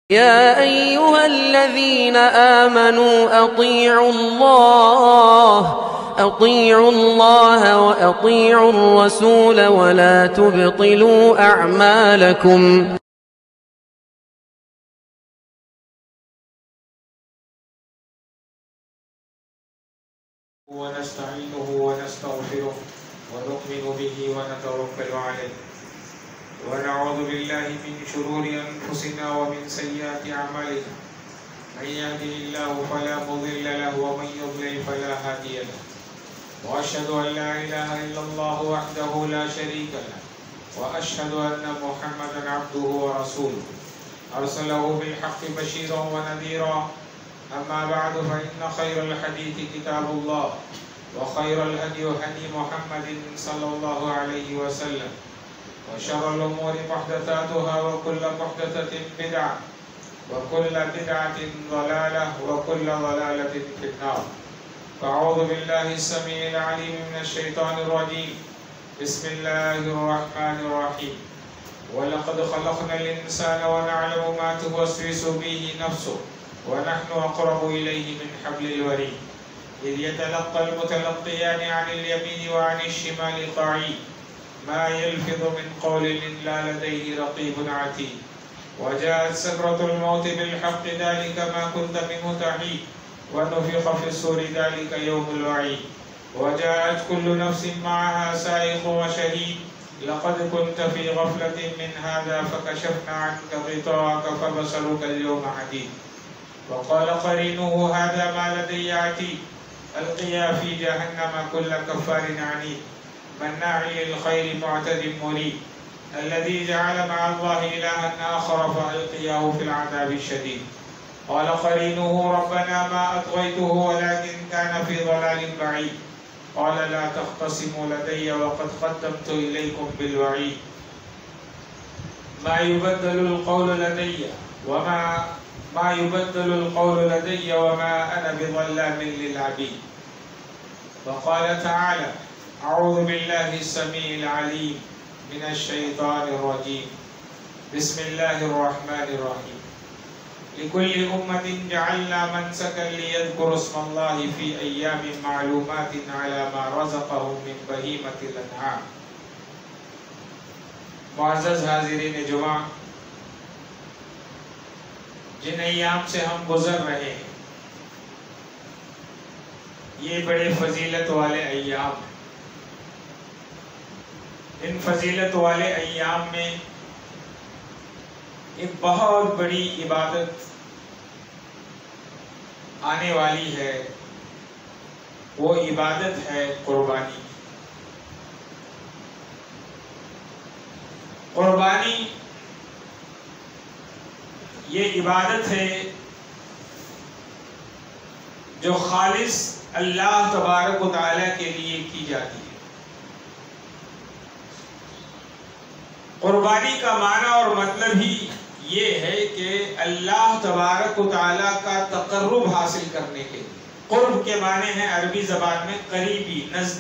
يا أيها الذين آمنوا أطيعوا الله وأطيعوا الرسول ولا تبطلوا أعمالكم. ونستعينه ونستغفره ونؤمن به ونتوكل عليه ونعوذ بالله من شرور أنفسنا ومن سيئات أعمالنا من يهده الله فلا مضل له ومن يضلل فلا هادي له وأشهد أن لا إله إلا الله وحده لا شريك له وأشهد أن محمدا عبده ورسوله أرسله بالحق بشيرا ونذيرا. أما بعد فإن خير الحديث كتاب الله وخير الهدي هدي محمد صلى الله عليه وسلم وشر الأمور محدثاتها وكل محدثة بدعة وكل بدعة ضلالة وكل ضلالة في النار. فأعوذ بالله السميع العليم من الشيطان الرجيم. بسم الله الرحمن الرحيم. ولقد خلقنا الإنسان ونعلم ما توسوس به نفسه ونحن أقرب إليه من حبل الوريد إذ يتلقى المتلقيان عن اليمين وعن الشمال قعيد ما يلفظ من قول إلا لديه رقيب عتيد. وجاءت سكرة الموت بالحق ذلك ما كنت منه تحيد ونفخ في الصور ذلك يوم الوعيد. وجاءت كل نفس معها سائق وشهيد لقد كنت في غفلة من هذا فكشفنا عنك غطاءك فبصرك اليوم حديد. وقال قرينه هذا ما لدي عتيد ألقيا في جهنم كل كفار عنيد مناع للخير معتد مريب الذي جعل مع الله إلها آخر فألقياه في العذاب الشديد. قال قرينه ربنا ما أطغيته ولكن كان في ضلال بعيد قال لا تختصموا لدي وقد قدمت إليكم بالوعيد ما يبدل القول لدي وما أنا بظلام للعبيد. وقال تعالى أعوذ بالله السميع العليم من الشيطان الرجيم. بسم الله الرحمن الرحيم. لكل أمة جعلنا منسكا ليذكروا اسم الله في أيام معلومات على ما رزقهم من بهيمة الأنعام. معزز حاضرین جمعہ، جن ایام سے ہم گزر رہے ہیں یہ بڑے فضیلت والے ایام ہیں. ان فضیلت والے ایام میں ایک بہت بڑی عبادت آنے والی ہے. وہ عبادت ہے قربانی. قربانی یہ عبادت ہے جو خالص اللہ تبارک و تعالیٰ کے لیے کی جاتی ہے. قربانی کا معنی اور مطلب ہی یہ ہے کہ اللہ تبارک و تعالیٰ کا تقرب حاصل کرنے کے لیے. قرب کے معنی ہے عربی زبان میں قریبی،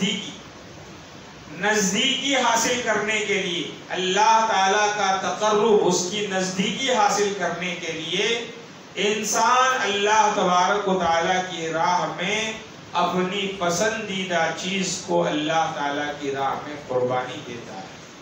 نزدیکی حاصل کرنے کے لیے. اللہ تعالیٰ کا تقرب، اس کی نزدیکی حاصل کرنے کے لیے انسان اللہ تبارک و تعالیٰ کی راہ میں اپنی پسندیدہ چیز کو اللہ تعالیٰ کی راہ میں قربانی دیتا ہے.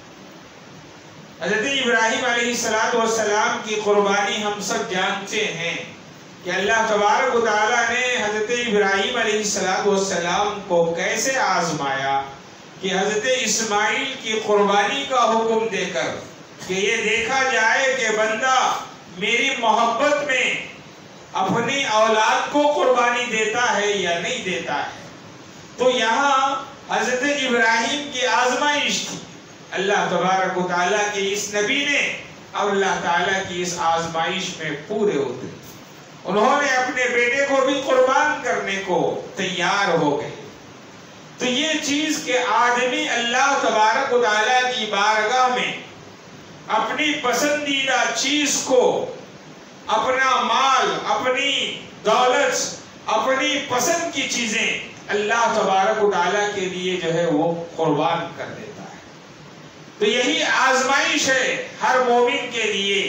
حضرت ابراہیم علیہ السلام کی قربانی ہم سب جانتے ہیں کہ اللہ تبارک و تعالیٰ نے حضرت ابراہیم علیہ السلام کو کیسے آزمایا کہ حضرت اسماعیل کی قربانی کا حکم دے کر کہ یہ دیکھا جائے کہ بندہ میری محبت میں اپنی اولاد کو قربانی دیتا ہے یا نہیں دیتا ہے. تو یہاں حضرت ابراہیم کی آزمائش تھی. اللہ تبارک و تعالیٰ کے اس نبی نے اور اللہ تعالیٰ کی اس آزمائش میں پورے اترے. انہوں نے اپنے بیٹے کو بھی قربان کرنے کو تیار ہو گئے. تو یہ چیز کہ آدمی اللہ تبارک و تعالیٰ کی بارگاہ میں اپنی پسندیدہ چیز کو، اپنا مال، اپنی دولت، اپنی پسند کی چیزیں اللہ تبارک و تعالیٰ کے لیے جو ہے وہ قربان کر دیتا ہے. تو یہی آزمائش ہے ہر مومن کے لیے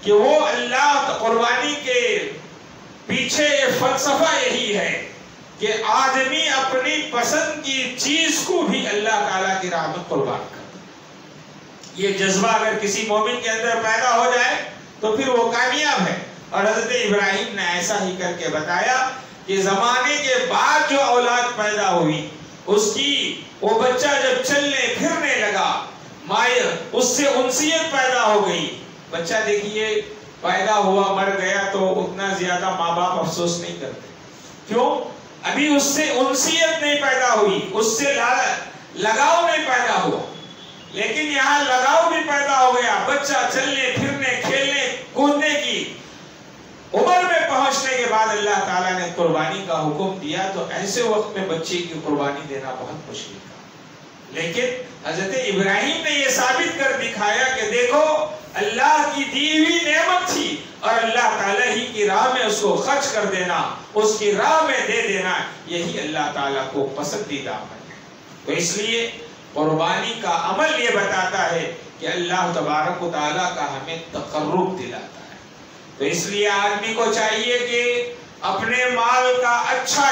کہ وہ اللہ قربانی کے پیچھے فلسفہ یہی ہے کہ آدمی اپنی پسند کی چیز کو بھی اللہ تعالیٰ کی راہ میں قربان کرتا۔ یہ جذبہ اگر کسی مومن کے اندر پیدا ہو جائے تو پھر وہ کامیاب ہے۔ اور حضرت ابراہیم نے ایسا ہی کر کے بتایا کہ زمانے کے بعد جو اولاد پیدا ہوئی، اس کی وہ بچہ جب چلنے پھرنے لگا، مائر اس سے انسیت پیدا ہو گئی۔ بچہ دیکھیے پیدا ہوا مر گیا تو اتنا زیادہ ماں باپ افسوس نہیں کرتے، کیوں؟ ابھی اس سے انسیت نہیں پیدا ہوئی، اس سے لگاؤ نہیں پیدا ہوا۔ لیکن یہاں لگاؤ بھی پیدا ہو گیا، بچہ چلنے پھرنے کھیلنے کودنے کی عمر میں پہنچنے کے بعد اللہ تعالیٰ نے قربانی کا حکم دیا، تو ایسے وقت میں بچے کی قربانی دینا بہت مشکل تھا۔ لیکن حضرت ابراہیم نے یہ ثابت کر دکھایا کہ دیکھو اللہ کی دی ہوئی نعمت تھی اور اللہ تعالیٰ ہی کی راہ میں اس کو خرچ کر دینا، اس کی راہ میں دے دینا، یہی اللہ تعالیٰ کو پسندیدہ عمل ہے۔ تو اس لیے قربانی کا عمل یہ بتاتا ہے کہ اللہ تبارک و تعالیٰ کا ہمیں تقرب دلاتا ہے۔ تو اس لیے آدمی کو چاہیے کہ اپنے مال کا اچھا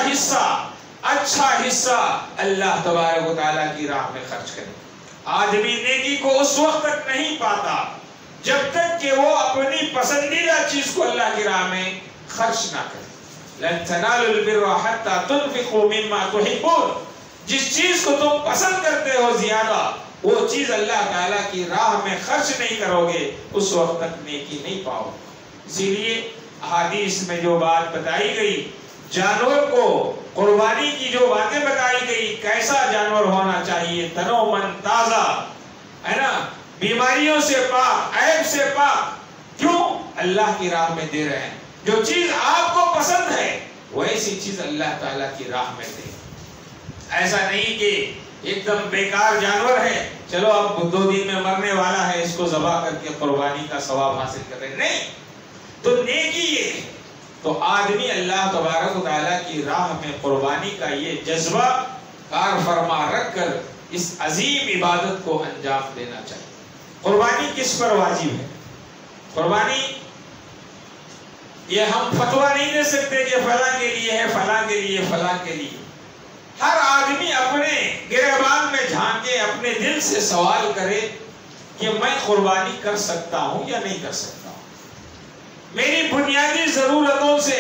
حصہ اللہ تبارک و تعالیٰ کی راہ میں خرچ کرے۔ آدمی نیکی کو اس وقت تک نہیں پاتا جب تک کہ وہ اپنی پسندیدہ چیز کو اللہ کی راہ میں خرچ نہ کرے۔ لن تنالوا البر حتى تنفقوا مما تحبون، جس چیز کو تم پسند کرتے ہو زیادہ، وہ چیز اللہ تعالیٰ کی راہ میں خرچ نہیں کرو گے، اس وقت تک نیکی نہیں پاؤ گے۔ اسی لیے احادیث میں جو بات بتائی گئی، جانور کو قربانی کی جو باتیں بتائی گئی، کیسا جانور ہونا چاہیے، تن و من تازہ ہے نا، بیماریوں سے پاک، عیب سے پاک، کیوں؟ اللہ کی راہ میں دے رہے ہیں۔ جو چیز آپ کو پسند ہے ویسی چیز اللہ تعالیٰ کی راہ میں دے۔ ایسا نہیں کہ ایک دم بیکار جانور ہے، چلو اب 2 دن میں مرنے والا ہے، اس کو ذبح کر کے قربانی کا ثواب حاصل کر رہے ہیں، نہیں۔ تو نیکی یہ ہے، تو آدمی اللہ تبارک و تعالیٰ کی راہ میں قربانی کا یہ جذبہ کار فرما رکھ کر اس عظیم عبادت کو انجام دینا چاہیے۔ قربانی کس پر واجب ہے؟ قربانی یہ ہم فتویٰ نہیں دے سکتے کہ فلاں کے لیے ہے، فلاں کے لیے، فلاں کے لیے۔ ہر آدمی اپنے گریبان میں جھانکے، اپنے دل سے سوال کرے کہ میں قربانی کر سکتا ہوں یا نہیں کر سکتا ہوں۔ میری بنیادی ضرورتوں سے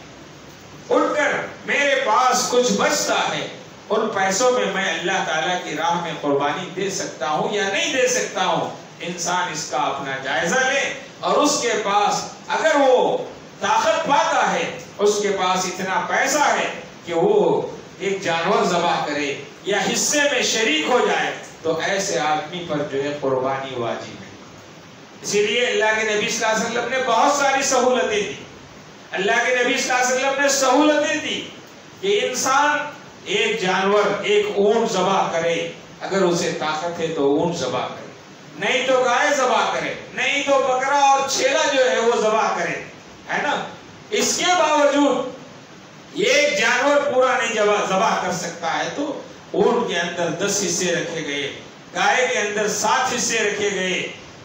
اٹھ کر میرے پاس کچھ بچتا ہے، ان پیسوں میں میں اللہ تعالیٰ کی راہ میں قربانی دے سکتا ہوں یا نہیں دے سکتا ہوں۔ انسان اس کا اپنا جائزہ لے، اور اس کے پاس اگر وہ طاقت پاتا ہے، اس کے پاس اتنا پیسہ ہے کہ وہ ایک جانور ذبح کرے یا حصے میں شریک ہو جائے، تو ایسے آدمی پر جو ہے قربانی واجب ہے۔ اسی لیے اللہ کے نبی صلی اللہ علیہ وسلم نے بہت ساری سہولتیں دی۔ اللہ کے نبی صلی اللہ علیہ وسلم نے سہولتیں دی کہ انسان ایک جانور، ایک اونٹ ذبح کرے، اگر اسے طاقت ہے تو اونٹ ذبح کرے، نہیں تو گائے ذبح کرے، نہیں تو بکرا اور چھیلا جو ہے وہ ذبح کرے، ہے نا۔ اس کے باوجود یہ ایک جانور پورا نہیں ذبح کر سکتا ہے، تو اونٹ کے اندر 10 حصے رکھے گئے، گائے کے اندر 7 حصے رکھے گئے،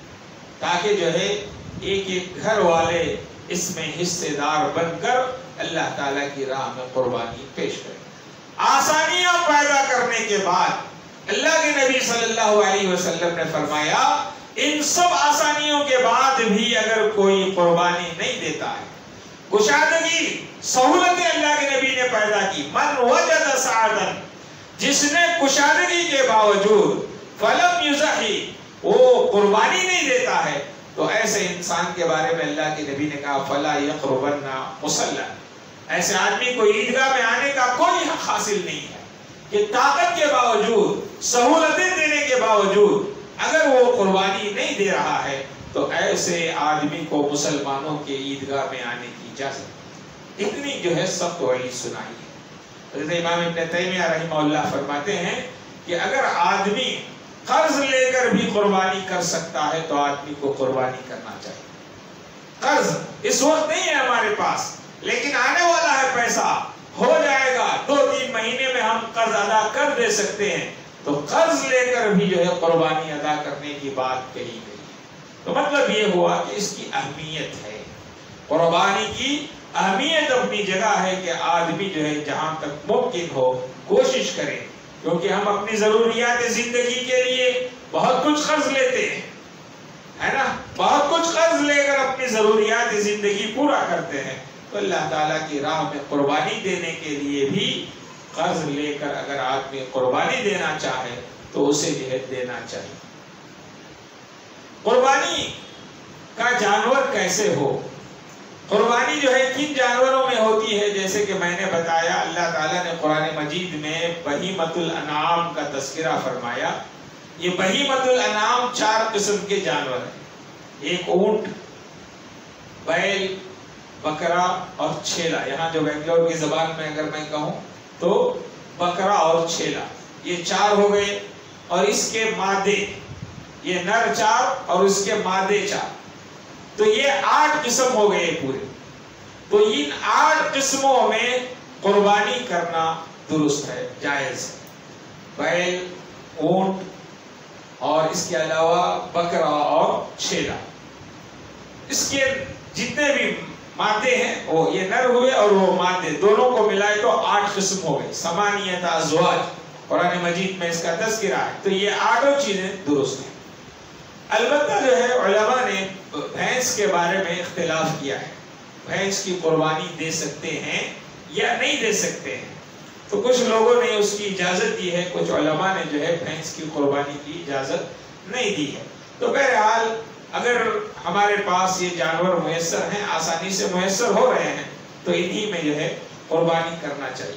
تاکہ جو ہے ایک ایک گھر والے اس میں حصے دار بن کر اللہ تعالیٰ کی راہ میں قربانی پیش کریں۔ آسانیاں پیدا کرنے کے بعد اللہ کے نبی صلی اللہ علیہ وسلم نے فرمایا، ان سب آسانیوں کے بعد بھی اگر کوئی قربانی نہیں دیتا ہے، کشادگی، سہولتیں اللہ کے نبی نے پیدا کی، من وجد سعادن، جس نے کشادگی کے باوجود فلم یضحی، وہ قربانی نہیں دیتا ہے، تو ایسے انسان کے بارے میں اللہ کے نبی نے کہا فلا یقربن مصلی، ایسے آدمی کو عیدگاہ میں آنے کا کوئی حق حاصل نہیں ہے۔ کہ طاقت کے باوجود، سہولتیں دینے کے باوجود اگر وہ قربانی نہیں دے رہا ہے، تو ایسے آدمی کو مسلمانوں کے عیدگاہ میں آنے کی اجازت، اتنی جو ہے سخت وعید سنائی ہے۔ حضرت امام ابن تیمیہ رحمہ اللہ فرماتے ہیں کہ اگر آدمی قرض لے کر بھی قربانی کر سکتا ہے تو آدمی کو قربانی کرنا چاہیے۔ قرض اس وقت نہیں ہے ہمارے پاس، لیکن آنے والا ہے پیسہ، ہو جائے گا، 2-3 مہینے میں ہم قرض ادا کر دے سکتے ہیں، تو قرض لے کر بھی جو ہے قربانی ادا کرنے کی بات کہی گئی۔ تو مطلب یہ ہوا کہ اس کی اہمیت ہے، قربانی کی اہمیت اپنی جگہ ہے کہ آدمی جو ہے جہاں تک ممکن ہو کوشش کرے، کیونکہ ہم اپنی ضروریات زندگی کے لیے بہت کچھ قرض لیتے ہیں، ہے نا، بہت کچھ قرض لے کر اپنی ضروریات زندگی پورا کرتے ہیں. تو اللہ تعالیٰ کی راہ میں قربانی دینے کے لیے بھی قرض لے کر اگر آدمی قربانی دینا چاہے تو اسے جو ہے دینا چاہیے. قربانی کا جانور کیسے ہو؟ قربانی جو ہے کن جانوروں میں ہوتی ہے؟ جیسے کہ میں نے بتایا اللہ تعالیٰ نے قرآن مجید میں بہیمۃ الانعام کا تذکرہ فرمایا. یہ بہیمۃ الانعام 4 قسم کے جانور ہیں. ایک اونٹ، بیل، بکرا اور چھیلا. یہاں جو بنگلور کی زبان میں اگر میں کہوں تو بکرا اور چھیلا، یہ 4 ہو گئے. اور اس کے مادے، یہ نر 4 اور اس کے مادے 4، تو یہ 8 قسم ہو گئے پورے. تو ان 8 قسموں میں قربانی کرنا درست ہے، جائز ہے. بیل، اونٹ اور اس کے علاوہ بکرا اور چھیلا، اس کے جتنے بھی مادے ہیں وہ یہ نر ہوئے اور وہ مادے دونوں کو ملائے تو 8 قسم ہو گئے. ثمانیۃ ازواج قرآن مجید میں اس کا تذکرہ ہے. تو یہ 8 چیزیں درست ہیں. البتہ جو ہے علماء نے بھینس کے بارے میں اختلاف کیا ہے. بھینس کی قربانی دے سکتے ہیں یا نہیں دے سکتے ہیں. تو کچھ لوگوں نے اس کی اجازت دی ہے، کچھ علماء نے جو ہے بھینس کی قربانی کی اجازت نہیں دی ہے. تو بہرحال اگر ہمارے پاس یہ جانور میسر ہیں، آسانی سے میسر ہو رہے ہیں، تو انہی میں جو ہے قربانی کرنا چاہیے.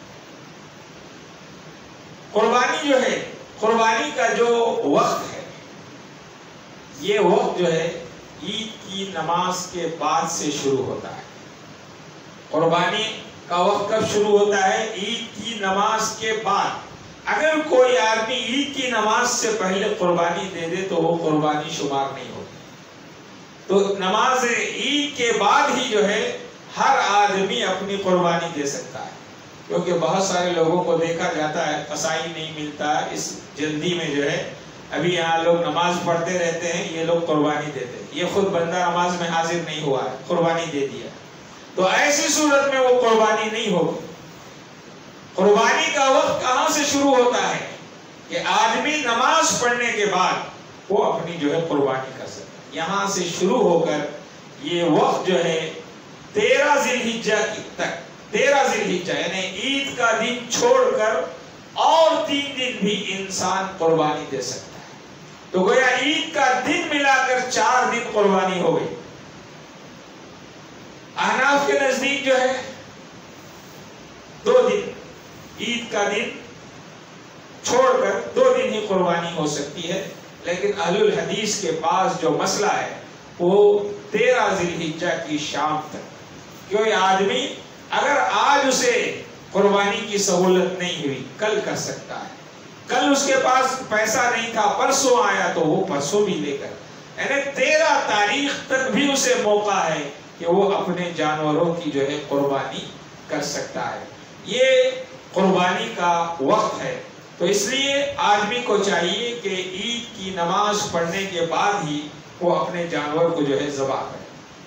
قربانی جو ہے، قربانی کا جو وقت ہے، یہ وقت جو ہے عید کی نماز کے بعد سے شروع ہوتا ہے. قربانی کا وقت کب شروع ہوتا ہے؟ عید کی نماز کے بعد. اگر کوئی آدمی عید کی نماز سے پہلے قربانی دے دے تو وہ قربانی شمار نہیں ہوتی. تو نماز عید کے بعد ہی جو ہے ہر آدمی اپنی قربانی دے سکتا ہے. کیونکہ بہت سارے لوگوں کو دیکھا جاتا ہے قصائی نہیں ملتا، اس جلدی میں جو ہے ابھی یہاں لوگ نماز پڑھتے رہتے ہیں، یہ لوگ قربانی دیتے ہیں. یہ خود بندہ نماز میں حاضر نہیں ہوا ہے، قربانی دے دیا. تو ایسی صورت میں وہ قربانی نہیں ہوگی. قربانی کا وقت کہاں سے شروع ہوتا ہے؟ کہ آدمی نماز پڑھنے کے بعد وہ اپنی جو ہے قربانی کر سکتا ہے. یہاں سے شروع ہو کر یہ وقت جو ہے 13 ذی الحجہ تک، 13 ذی الحجہ یعنی عید کا دن چھوڑ کر اور 3 دن بھی انسان قربانی دے سکتا ہے. تو گویا عید کا دن ملا کر 4 دن قربانی ہو گئی. احناف کے نزدیک جو ہے 2 دن، عید کا دن چھوڑ کر 2 دن ہی قربانی ہو سکتی ہے. لیکن اہل الحدیث کے پاس جو مسئلہ ہے وہ 13 ذی الحجہ کی شام تک. کیوں یہ آدمی اگر آج اسے قربانی کی سہولت نہیں ہوئی کل کر سکتا ہے. کل اس کے پاس پیسہ نہیں تھا، پرسوں آیا تو وہ پرسوں بھی لے کر، یعنی 13 تاریخ تک بھی اسے موقع ہے کہ وہ اپنے جانوروں کی جو ہے قربانی کر سکتا ہے. یہ قربانی کا وقت ہے. تو اس لیے آدمی کو چاہیے کہ عید کی نماز پڑھنے کے بعد ہی وہ اپنے جانور کو جو ہے ذبح کرے.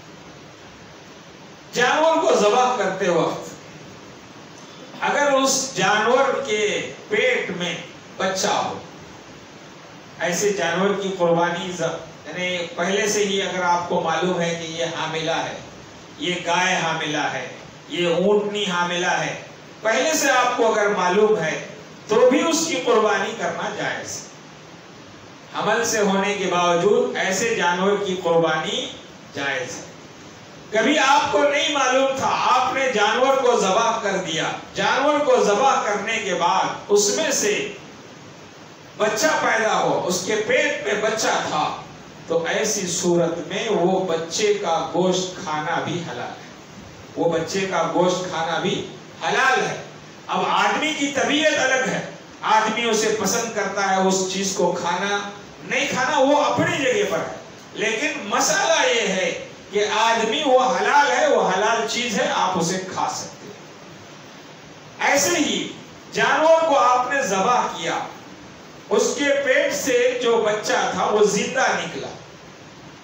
جانور کو ذبح کرتے وقت اگر اس جانور کے پیٹ میں بچہ ہو، ایسے جانور کی قربانی یعنی پہلے سے ہی اگر آپ کو معلوم ہے کہ یہ حاملہ ہے، یہ گائے حاملہ ہے، یہ اونٹنی حاملہ ہے، پہلے سے آپ کو اگر معلوم ہے تو بھی اس کی قربانی کرنا جائز ہے. حمل سے ہونے کے باوجود ایسے جانور کی قربانی جائز ہے. کبھی آپ کو نہیں معلوم تھا، آپ نے جانور کو ذبح کر دیا، جانور کو ذبح کرنے کے بعد اس میں سے بچہ پیدا ہو، اس کے پیٹ میں بچہ تھا، تو ایسی صورت میں وہ بچے کا گوشت کھانا بھی حلال ہے. وہ بچے کا گوشت کھانا بھی حلال ہے. اب آدمی کی طبیعت الگ ہے، آدمی اسے پسند کرتا ہے اس چیز کو کھانا نہیں کھانا وہ اپنی جگہ پر ہے. لیکن مسئلہ یہ ہے کہ آدمی وہ حلال ہے، وہ حلال چیز ہے، آپ اسے کھا سکتے ہیں. ایسے ہی جانور کو آپ نے ذبح کیا، اس کے پیٹ سے جو بچہ تھا وہ زندہ نکلا،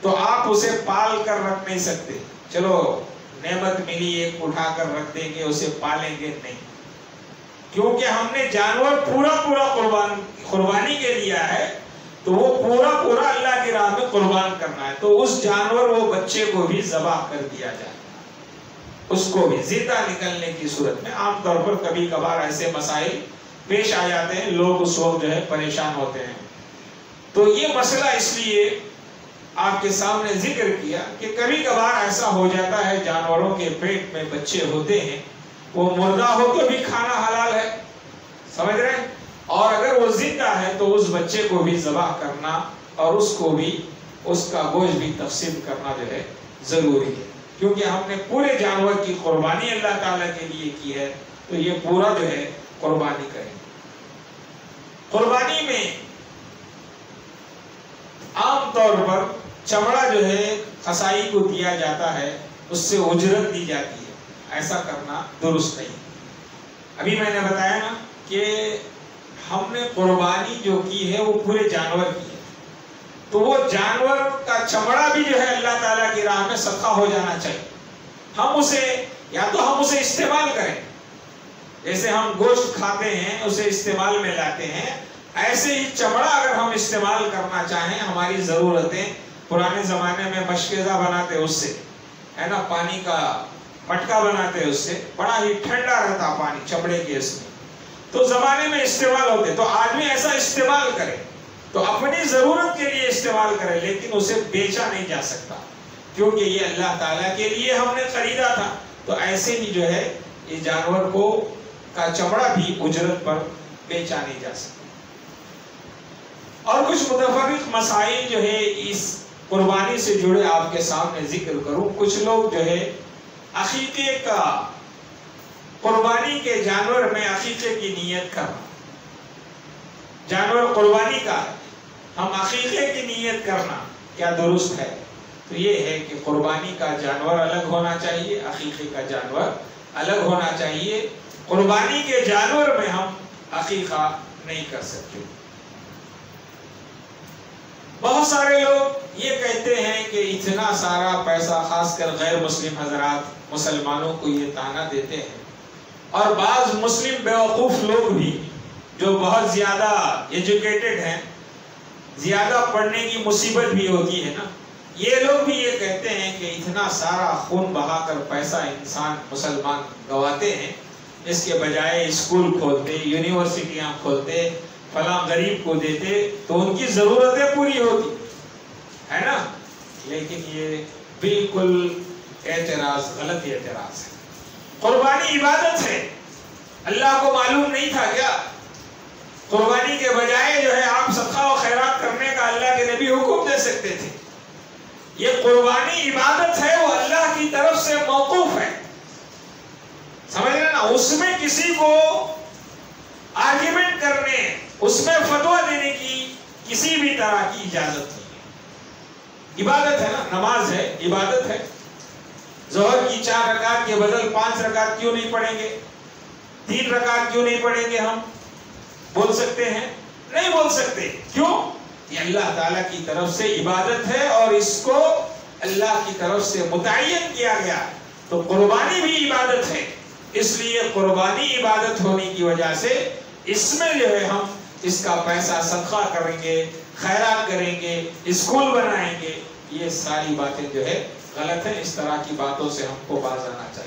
تو آپ اسے پال کر رکھ نہیں سکتے. چلو نعمت ملی ایک اٹھا کر رکھ دیں گے, اسے پالیں گے نہیں, کیونکہ ہم نے جانور پورا قربانی کے لیا ہے, تو وہ پورا اللہ کی راہ میں قربان کرنا ہے. تو اس جانور وہ بچے کو بھی ذبح کر دیا جائے, اس کو بھی زندہ نکلنے کی صورت میں. عام طور پر کبھی کبھار ایسے مسائل پیش آ جاتے ہیں, لوگ اس وقت جو ہے پریشان ہوتے ہیں. تو یہ مسئلہ اس لیے آپ کے سامنے ذکر کیا کہ کبھی کبھار ایسا ہو جاتا ہے جانوروں کے پیٹ میں بچے ہوتے ہیں, وہ مردہ ہو تو بھی کھانا حلال ہے, سمجھ رہے ہیں, اور اگر وہ زندہ ہے تو اس بچے کو بھی ذبح کرنا اور اس کو بھی اس کا گوشت بھی تقسیم کرنا جو ہے ضروری ہے, کیونکہ ہم نے پورے جانور کی قربانی اللہ تعالیٰ کے لیے کی ہے, تو یہ پورا جو ہے قربانی کریں. قربانی میں عام طور پر چمڑا جو ہے قصائی کو دیا جاتا ہے, اس سے اجرت دی جاتی ہے, ایسا کرنا درست نہیں. ابھی میں نے بتایا نا کہ ہم نے قربانی جو کی ہے وہ پورے جانور کی ہے, تو وہ جانور کا چمڑا بھی جو ہے اللہ تعالیٰ کی راہ میں صدقہ ہو جانا چاہیے. ہم اسے یا تو ہم اسے استعمال کریں, جیسے ہم گوشت کھاتے ہیں اسے استعمال میں لاتے ہیں, ایسے ہی چمڑا اگر ہم استعمال کرنا چاہیں, ہماری ضرورتیں, پرانے زمانے میں مشکیزہ بناتے اس سے, ہے نا, پانی کا مٹکا بناتے اس سے, بڑا ہی ٹھنڈا رہتا پانی چمڑے کے اس میں, تو زمانے میں استعمال ہوتے. تو آدمی ایسا استعمال کرے تو اپنی ضرورت کے لیے استعمال کرے, لیکن اسے بیچا نہیں جا سکتا, کیونکہ یہ اللہ تعالیٰ کے لیے ہم نے خریدا تھا. تو ایسے ہی جو ہے یہ جانور کو کا چمڑا بھی اجرت پر بیچا نہیں جا سکتا. اور کچھ متفرق مسائل جو ہے اس قربانی سے جڑے آپ کے سامنے ذکر کروں. کچھ لوگ جو ہے عقیقے کا, قربانی کے جانور میں عقیقے کی نیت کرنا, جانور قربانی کا ہم عقیقے کی نیت کرنا کیا درست ہے؟ تو یہ ہے کہ قربانی کا جانور الگ ہونا چاہیے, عقیقے کا جانور الگ ہونا چاہیے. قربانی کے جانور میں ہم عقیقہ نہیں کر سکتے. بہت سارے لوگ یہ کہتے ہیں کہ اتنا سارا پیسہ, خاص کر غیر مسلم حضرات مسلمانوں کو یہ طعنہ دیتے ہیں, اور بعض مسلم بیوقوف لوگ بھی جو بہت زیادہ ایجوکیٹڈ ہیں, زیادہ پڑھنے کی مصیبت بھی ہوتی ہے نا, یہ لوگ بھی یہ کہتے ہیں کہ اتنا سارا خون بہا کر پیسہ انسان مسلمان گواتے ہیں, اس کے بجائے اسکول کھولتے, یونیورسٹیاں کھولتے, فلاں غریب کو دیتے تو ان کی ضرورتیں پوری ہوتی, ہے نا. لیکن یہ بالکل اعتراض, غلط اعتراض ہے. قربانی عبادت ہے, اللہ کو معلوم نہیں تھا کیا؟ قربانی کے بجائے جو ہے آپ صدقہ و خیرات کرنے کا اللہ کے نبی حکم دے سکتے تھے. یہ قربانی عبادت ہے, وہ اللہ کی طرف سے موقوف ہے, سمجھ رہے نا. اس میں کسی کو آرگیومنٹ کرنے, اس میں فتویٰ دینے کی کسی بھی طرح کی اجازت نہیں ہے. عبادت ہے نا, نماز ہے, عبادت ہے. ظہر کی 4 رکعت کے بدل 5 رکعت کیوں نہیں پڑھیں گے, 3 رکعت کیوں نہیں پڑھیں گے؟ ہم بول سکتے ہیں؟ نہیں بول سکتے. کیوں؟ یہ اللہ تعالیٰ کی طرف سے عبادت ہے اور اس کو اللہ کی طرف سے متعین کیا گیا. تو قربانی بھی عبادت ہے, اس لیے قربانی عبادت ہونے کی وجہ سے اس میں جو ہے ہم اس کا پیسہ صدقہ کریں گے, خیرات کریں گے, اسکول بنائیں گے. یہ ساری باتیں جو ہے غلط ہیں. اس طرح کی باتوں سے ہم کو باز آنا چاہیے.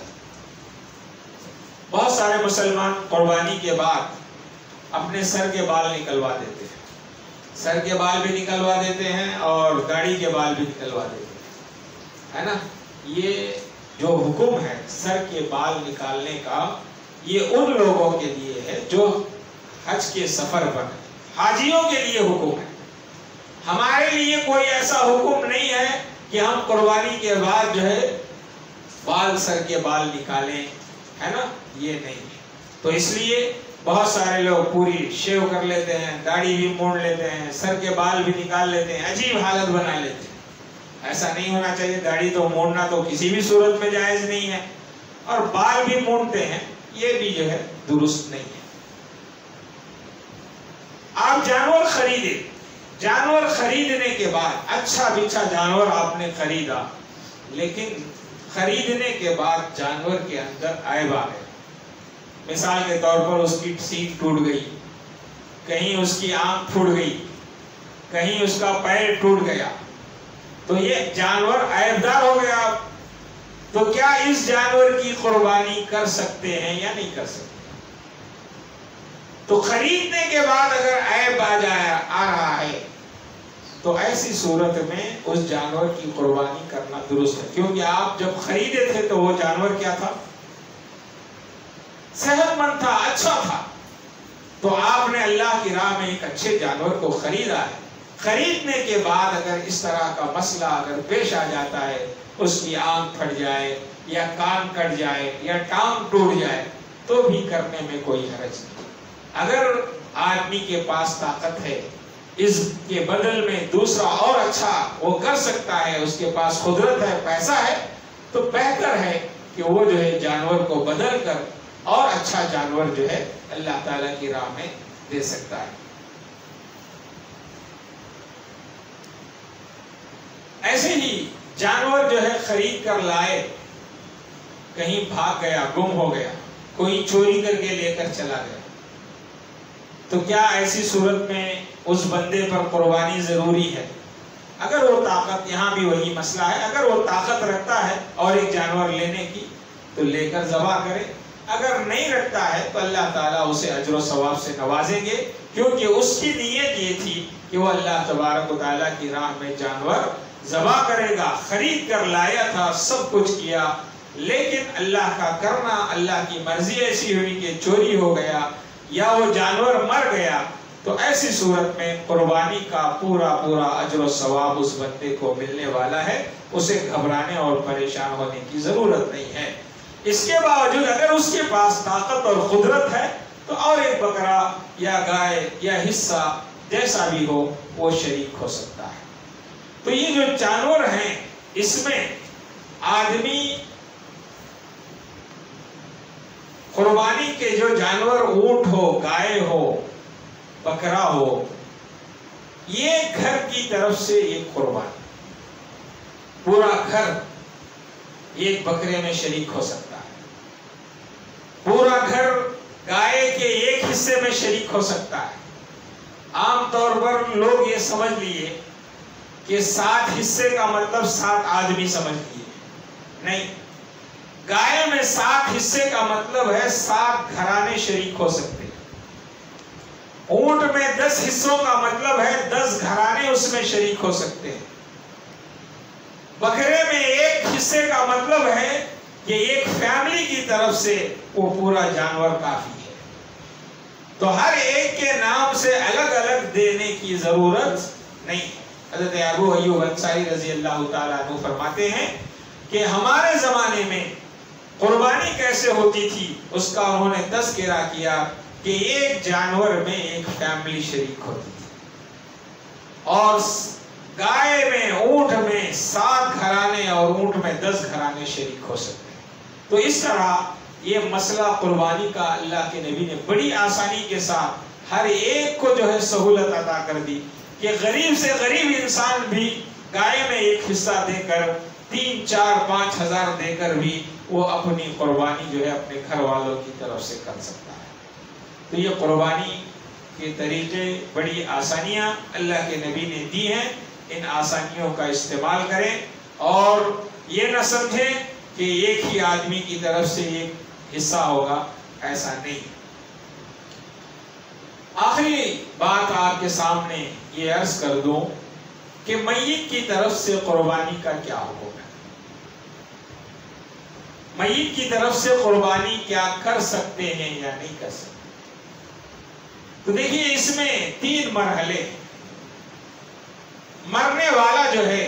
بہت سارے مسلمان قربانی کے بعد اپنے سر کے بال نکلوا دیتے ہیں, سر کے بال بھی نکلوا دیتے ہیں اور داڑھی کے بال بھی نکلوا دیتے ہیں, ہے نا. یہ جو حکم ہے سر کے بال نکالنے کا, یہ ان لوگوں کے لیے ہے جو حج کے سفر پر ہیں, حاجیوں کے لیے حکم ہے. ہمارے لیے کوئی ایسا حکم نہیں ہے کہ ہم قربانی کے بعد جو ہے بال, سر کے بال نکالیں, ہے نا, یہ نہیں. تو اس لیے بہت سارے لوگ پوری شیو کر لیتے ہیں, داڑھی بھی موڑ لیتے ہیں, سر کے بال بھی نکال لیتے ہیں, عجیب حالت بنا لیتے ہیں. ایسا نہیں ہونا چاہیے. داڑھی تو موڑنا تو کسی بھی صورت میں جائز نہیں ہے, اور بال بھی موڑتے ہیں, یہ بھی جو ہے درست نہیں ہے. آپ جانور خریدے, جانور خریدنے کے بعد اچھا بچھا جانور آپ نے خریدا، لیکن خریدنے کے بعد جانور کے اندر عیب آ گئے. مثال کے طور پر اس کی سینگ ٹوٹ گئی، کہیں اس کی آنکھ پھوٹ گئی، کہیں اس کا پیر ٹوٹ گیا، تو یہ جانور عیبدار ہو گیا. تو کیا اس جانور کی قربانی کر سکتے ہیں یا نہیں کر سکتے؟ تو خریدنے کے بعد اگر عیب آ رہا ہے تو ایسی صورت میں اس جانور کی قربانی کرنا درست ہے، کیونکہ آپ جب خریدے تھے تو وہ جانور کیا تھا؟ صحت مند تھا، اچھا تھا. تو آپ نے اللہ کی راہ میں ایک اچھے جانور کو خریدا ہے. خریدنے کے بعد اگر اس طرح کا مسئلہ اگر پیش آ جاتا ہے، اس کی آنکھ پھٹ جائے یا کان کٹ جائے یا ٹانگ ٹوٹ جائے، تو بھی کرنے میں کوئی حرج نہیں. اگر آدمی کے پاس طاقت ہے، اس کے بدل میں دوسرا اور اچھا وہ کر سکتا ہے، اس کے پاس قدرت ہے، پیسہ ہے، تو بہتر ہے کہ وہ جو ہے جانور کو بدل کر اور اچھا جانور جو ہے اللہ تعالیٰ کی راہ میں دے سکتا ہے. ایسے ہی جانور جو ہے خرید کر لائے، کہیں بھاگ گیا، گم ہو گیا، کوئی چوری کر کے لے کر چلا گیا، تو کیا ایسی صورت میں اس بندے پر قربانی ضروری ہے؟ اگر وہ طاقت، یہاں بھی وہی مسئلہ ہے، اگر وہ طاقت رکھتا ہے اور ایک جانور لینے کی تو لے کر ذبح کرے. اگر نہیں رکھتا ہے تو اللہ تعالیٰ اسے اجر و ثواب سے نوازیں گے، کیونکہ اس کی نیت یہ تھی کہ وہ اللہ تبارک و تعالیٰ کی راہ میں جانور ذبح کرے گا. خرید کر لایا تھا، سب کچھ کیا، لیکن اللہ کا کرنا، اللہ کی مرضی ایسی ہوئی کہ چوری ہو گیا یا وہ جانور مر گیا، تو ایسی صورت میں قربانی کا پورا اجر و ثواب اس بندے کو ملنے والا ہے. اسے گھبرانے اور پریشان ہونے کی ضرورت نہیں ہے. اس کے باوجود اگر اس کے پاس طاقت اور قدرت ہے تو اور ایک بکرا یا گائے یا حصہ جیسا بھی ہو وہ شریک ہو سکتا ہے. تو یہ جو جانور ہیں، اس میں آدمی قربانی کے جو جانور اونٹ ہو، گائے ہو، بکرا ہو، یہ گھر کی طرف سے ایک قربانی، پورا گھر ایک بکرے میں شریک ہو سکتا ہے، پورا گھر گائے کے ایک حصے میں شریک ہو سکتا ہے. عام طور پر لوگ یہ سمجھ لیے کہ 7 حصے کا مطلب 7 آدمی سمجھ لیے. نہیں، گائے میں 7 حصے کا مطلب ہے 7 گھرانے شریک ہو سکتے ہیں. اونٹ میں 10 حصوں کا مطلب ہے 10 گھرانے اس میں شریک ہو سکتے ہیں. بکرے میں 1 حصے کا مطلب ہے کہ ایک فیملی کی طرف سے وہ پورا جانور کافی ہے. تو ہر ایک کے نام سے الگ الگ دینے کی ضرورت نہیں. حضرت ابو ایوب انصاری رضی اللہ تعالیٰ عنہ فرماتے ہیں کہ ہمارے زمانے میں قربانی کیسے ہوتی تھی اس کا انہوں نے تذکرہ کیا کہ ایک جانور میں ایک فیملی شریک ہوتی تھی، اور گائے میں، اونٹ میں 7 گھرانے اور اونٹ میں 10 گھرانے شریک ہو سکتے ہیں. تو اس طرح یہ مسئلہ قربانی کا اللہ کے نبی نے بڑی آسانی کے ساتھ ہر ایک کو جو ہے سہولت عطا کر دی کہ غریب سے غریب انسان بھی گائے میں 1 حصہ دے کر 3، 4، 5 ہزار دے کر بھی وہ اپنی قربانی جو ہے اپنے گھر والوں کی طرف سے کر سکتا ہے. تو یہ قربانی کے طریقے، بڑی آسانیاں اللہ کے نبی نے دی ہیں. ان آسانیوں کا استعمال کریں اور یہ نہ سمجھیں کہ ایک ہی آدمی کی طرف سے ایک حصہ ہوگا، ایسا نہیں. آخری بات آپ کے سامنے یہ عرض کر دوں کہ میت کی طرف سے قربانی کا کیا حکم ہے. میت کی طرف سے قربانی کیا کر سکتے ہیں یا نہیں کر سکتے؟ تو دیکھیے اس میں 3 مرحلے. مرنے والا جو ہے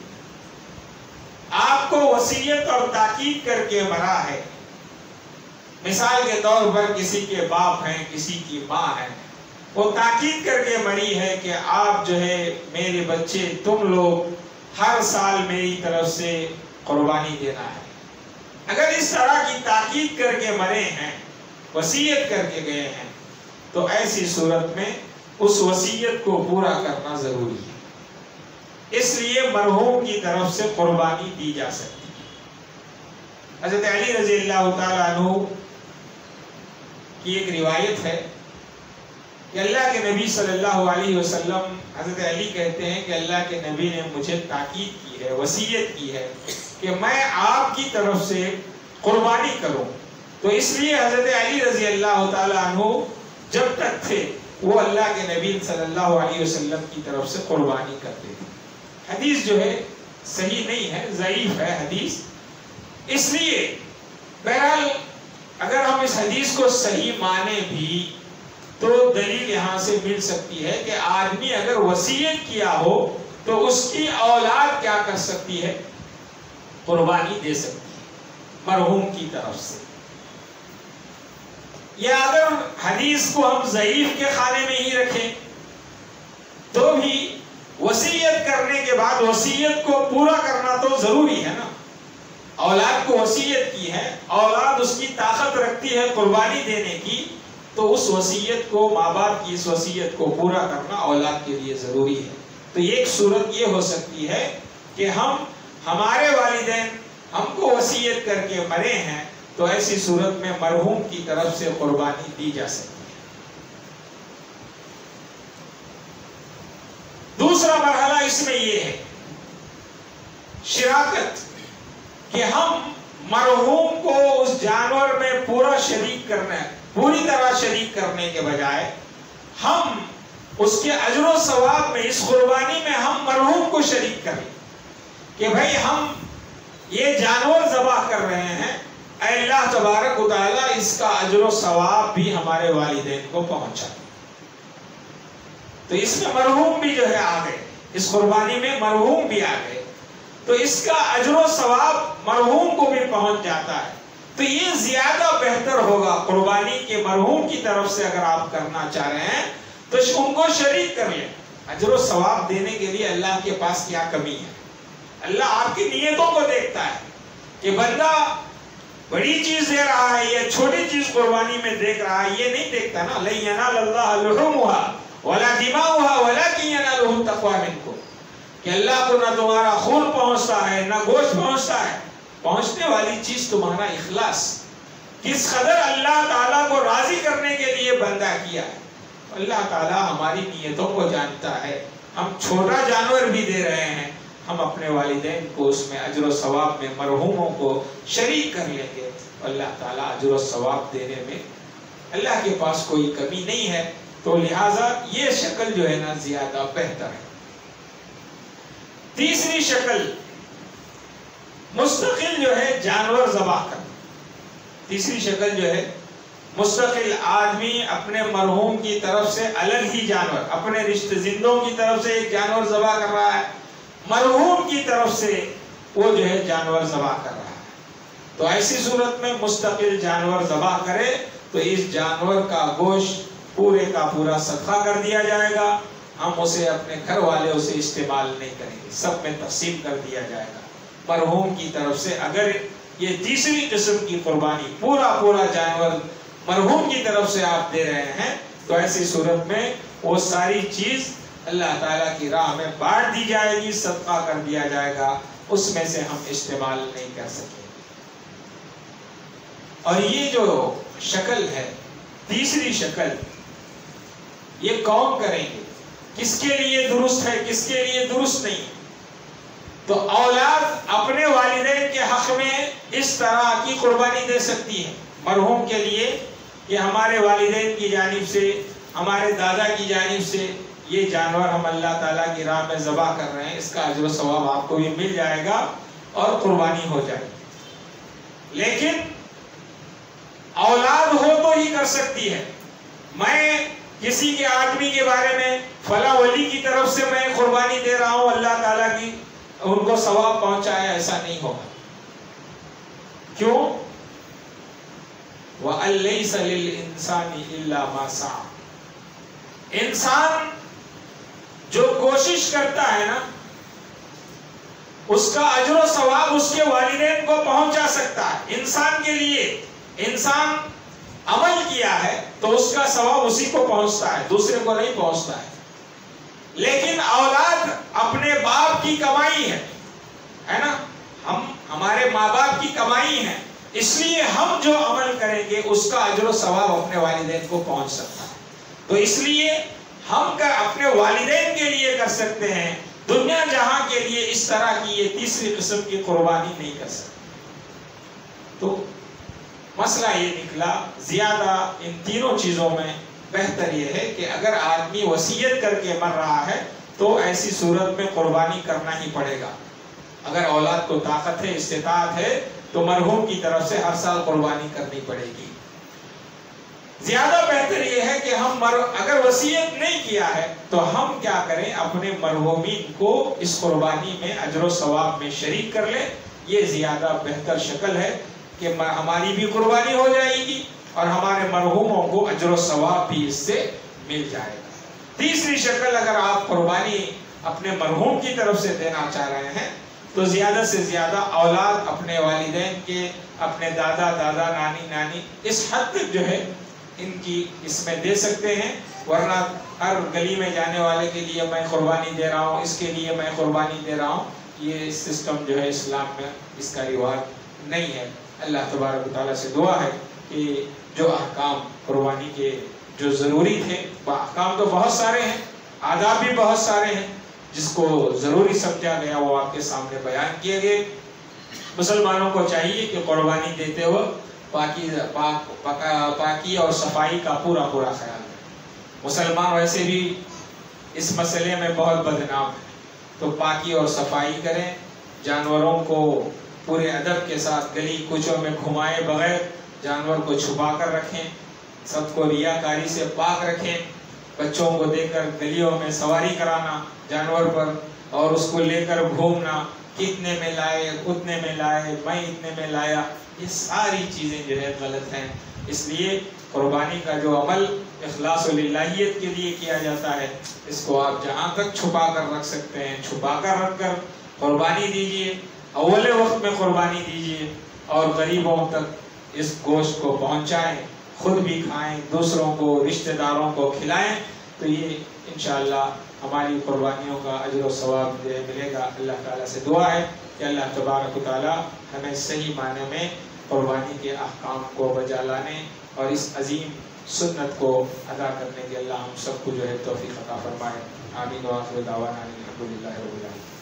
آپ کو وصیت اور تاکید کر کے مرا ہے. مثال کے طور پر کسی کے باپ ہیں، کسی کی ماں ہے، وہ تاکید کر کے مری ہے کہ آپ جو ہے میرے بچے تم لوگ ہر سال میری طرف سے قربانی دینا ہے. اگر اس طرح کی تاکید کر کے مرے ہیں، وصیت کر کے گئے ہیں، تو ایسی صورت میں اس وصیت کو پورا کرنا ضروری ہے. اس لیے مرحوم کی طرف سے قربانی دی جا سکتی ہے. حضرت علی رضی اللہ تعالیٰ عنہ کی ایک روایت ہے کہ اللہ کے نبی صلی اللہ علیہ وسلم، حضرت علی کہتے ہیں کہ اللہ کے نبی نے مجھے تاکید کی ہے، وصیت کی ہے کہ میں آپ کی طرف سے قربانی کروں. تو اس لیے حضرت علی رضی اللہ تعالیٰ عنہ جب تک تھے وہ اللہ کے نبی صلی اللہ علیہ وسلم کی طرف سے قربانی کرتے تھے. حدیث جو ہے صحیح نہیں ہے، ضعیف ہے حدیث. اس لیے بہرحال اگر ہم اس حدیث کو صحیح مانے بھی تو دلیل یہاں سے مل سکتی ہے کہ آدمی اگر وصیت کیا ہو تو اس کی اولاد کیا کر سکتی ہے؟ قربانی دے سکتی ہے مرحوم کی طرف سے. یا اگر حدیث کو ہم ضعیف کے خانے میں ہی رکھیں تو بھی وصیت کرنے کے بعد وصیت کو پورا کرنا تو ضروری ہے نا. اولاد کو وصیت کی ہے، اولاد اس کی طاقت رکھتی ہے قربانی دینے کی، تو اس وصیت کو، ماں باپ کی اس وصیت کو پورا کرنا اولاد کے لیے ضروری ہے. تو ایک صورت یہ ہو سکتی ہے کہ ہمارے والدین ہم کو وصیت کر کے مرے ہیں، تو ایسی صورت میں مرحوم کی طرف سے قربانی دی جا سکتی ہے. دوسرا مرحلہ اس میں یہ ہے شراکت، کہ ہم مرحوم کو اس جانور میں پورا شریک کرنا ہے. پوری طرح شریک کرنے کے بجائے ہم اس کے اجر و ثواب میں، اس قربانی میں ہم مرحوم کو شریک کریں کہ بھائی ہم یہ جانور ذبح کر رہے ہیں، اے اللہ تبارک و تعالیٰ اس کا اجر و ثواب بھی ہمارے والدین کو پہنچا. تو اس میں مرحوم بھی جو ہے آ گئے، اس قربانی میں مرحوم بھی آ گئے، تو اس کا اجر و ثواب مرحوم کو بھی پہنچ جاتا ہے. تو یہ زیادہ بہتر ہوگا قربانی کے مرحوم کی طرف سے اگر آپ کرنا چاہ رہے ہیں تو ان کو شریک کر لیں. اجر و ثواب دینے کے لیے اللہ کے پاس کیا کمی ہے؟ اللہ آپ کی نیتوں کو دیکھتا ہے کہ بندہ بڑی چیز دے رہا ہے یا چھوٹی چیز قربانی میں دیکھ رہا ہے، یہ نہیں دیکھتا نا. لَن يَنَالَ اللَّهَ لُحُومُهَا وَلَا دِمَاؤُهَا وَلَكِنْ يَنَالُهُ التَّقْوَىٰ مِنكُمْ، کہ اللہ کو نہ تمہارا خون پہنچتا ہے نہ گوشت پہنچتا ہے، پہنچنے والی چیز تمہارا اخلاص. کس قدر اللہ تعالیٰ کو راضی کرنے کے لیے بندہ کیا ہے. اللہ تعالیٰ ہماری نیتوں کو جانتا ہے. ہم چھوٹا جانور بھی دے رہے ہیں، ہم اپنے والدین کو اس میں اجر و ثواب میں مرحوموں کو شریک کر لیں گے. اللہ تعالیٰ اجر و ثواب دینے میں اللہ کے پاس کوئی کمی نہیں ہے. تو لہٰذا یہ شکل جو ہے نا زیادہ بہتر ہے. تیسری شکل مستقل جو ہے جانور ذبح کرنا. تیسری شکل جو ہے مستقل آدمی اپنے مرحوم کی طرف سے الگ ہی جانور، اپنے رشتہ زندوں کی طرف سے ایک جانور ذبح کر رہا ہے، مرحوم کی طرف سے وہ جو ہے جانور ذبح کر رہا ہے. تو ایسی صورت میں مستقل جانور ذبح کرے تو اس جانور کا گوشت پورے کا پورا صدقہ کر دیا جائے گا. ہم اسے اپنے گھر والے اسے استعمال نہیں کریں گے، سب میں تقسیم کر دیا جائے گا. مرحوم کی طرف سے اگر یہ تیسری قسم کی قربانی پورا جانور مرحوم کی طرف سے آپ دے رہے ہیں تو ایسی صورت میں وہ ساری چیز اللہ تعالیٰ کی راہ میں بانٹ دی جائے گی، صدقہ کر دیا جائے گا، اس میں سے ہم استعمال نہیں کر سکیں. اور یہ جو شکل ہے تیسری شکل، یہ کون کریں گے؟ کس کے لیے درست ہے، کس کے لیے درست نہیں؟ تو اولاد اپنے والدین کے حق میں اس طرح کی قربانی دے سکتی ہے مرحوم کے لیے کہ ہمارے والدین کی جانب سے، ہمارے دادا کی جانب سے یہ جانور ہم اللہ تعالیٰ کی راہ میں ذبح کر رہے ہیں، اس کا اجر و ثواب آپ کو بھی مل جائے گا اور قربانی ہو جائے گی. لیکن اولاد ہو تو ہی کر سکتی ہے. میں کسی کے آدمی کے بارے میں فلاں ولی کی طرف سے میں قربانی دے رہا ہوں اللہ تعالیٰ کی، ان کو ثواب پہنچایا، ایسا نہیں ہوگا. کیوں؟ وَأَن لَيْسَ لِلْإِنسَانِ إِلَّا مَا سَعَى. انسان جو کوشش کرتا ہے نا اس کا اجر و ثواب اس کے والدین کو پہنچا سکتا ہے. انسان کے لیے، انسان عمل کیا ہے تو اس کا ثواب اسی کو پہنچتا ہے، دوسرے کو نہیں پہنچتا ہے. لیکن اولاد اپنے باپ کی کمائی ہے نا، ہمارے ماں باپ کی کمائی ہے، اس لیے ہم جو عمل کریں گے اس کا اجر و ثواب اپنے والدین کو پہنچ سکتا ہے. تو اس لیے ہم اپنے والدین کے لیے کر سکتے ہیں، دنیا جہاں کے لیے اس طرح کی یہ تیسری قسم کی قربانی نہیں کر سکتے. تو مسئلہ یہ نکلا، زیادہ ان تینوں چیزوں میں بہتر یہ ہے کہ اگر آدمی وصیت کر کے مر رہا ہے تو ایسی صورت میں قربانی کرنا ہی پڑے گا. اگر اولاد کو طاقت ہے، استطاعت ہے، تو مرحوم کی طرف سے ہر سال قربانی کرنی پڑے گی. زیادہ بہتر یہ ہے کہ ہم اگر وصیت نہیں کیا ہے تو ہم کیا کریں، اپنے مرحومین کو اس قربانی میں اجر و ثواب میں شریک کر لیں. یہ زیادہ بہتر شکل ہے کہ ہماری بھی قربانی ہو جائے گی اور ہمارے مرحوموں کو اجر و ثواب بھی اس سے مل جائے گا. تیسری شکل، اگر آپ قربانی اپنے مرحوم کی طرف سے دینا چاہ رہے ہیں تو زیادہ سے زیادہ اولاد اپنے والدین کے، اپنے دادا نانی اس حد تک جو ہے ان کی اس میں دے سکتے ہیں. ورنہ ہر گلی میں جانے والے کے لیے میں قربانی دے رہا ہوں، اس کے لیے میں قربانی دے رہا ہوں، یہ سسٹم جو ہے اسلام میں اس کا رواج نہیں ہے. اللہ تبارک و تعالیٰ سے دعا ہے کہ جو احکام قربانی کے جو ضروری تھے، احکام تو بہت سارے ہیں، آداب بھی بہت سارے ہیں، جس کو ضروری سمجھا گیا وہ آپ کے سامنے بیان کیے گئے. مسلمانوں کو چاہیے کہ قربانی دیتے ہوئے پاکی اور صفائی کا پورا خیال رکھیں. مسلمان ویسے بھی اس مسئلے میں بہت بدنام ہے، تو پاکی اور صفائی کریں. جانوروں کو پورے ادب کے ساتھ گلی کوچوں میں گھمائے بغیر جانور کو چھپا کر رکھیں. سب کو ریاکاری سے پاک رکھیں. بچوں کو دے کر گلیوں میں سواری کرانا جانور پر اور اس کو لے کر گھومنا، کتنے میں لائے، اتنے میں لائے، میں اتنے میں لایا، یہ ساری چیزیں جو ہے غلط ہیں. اس لیے قربانی کا جو عمل اخلاص و للہیت کے لیے کیا جاتا ہے، اس کو آپ جہاں تک چھپا کر رکھ سکتے ہیں چھپا کر رکھ کر قربانی دیجئے. اول وقت میں قربانی دیجئے اور غریبوں تک اس گوشت کو پہنچائیں، خود بھی کھائیں، دوسروں کو، رشتہ داروں کو کھلائیں. تو یہ انشاءاللہ ہماری قربانیوں کا اجر و ثواب ملے گا. اللہ تعالیٰ سے دعا ہے کہ اللہ تبارک و تعالیٰ ہمیں صحیح معنی میں قربانی کے احکام کو بجا لانے اور اس عظیم سنت کو ادا کرنے کے اللہ ہم سب کو جو ہے توفیق عطا فرمائے. آمین و آخر دعوانا الحمدللہ رب العالمین.